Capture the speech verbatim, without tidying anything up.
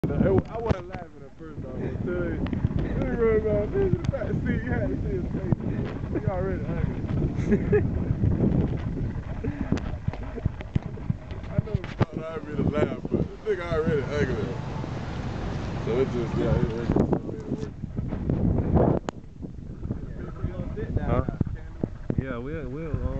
I wasn't laughing at first, though. I tell you, this room, man, this is the back seat. You had to see his face. He already ugly. I know it's not already to laugh, but this nigga already ugly. So it just, yeah, it, it just made it work. Huh? Yeah, we'll, we'll,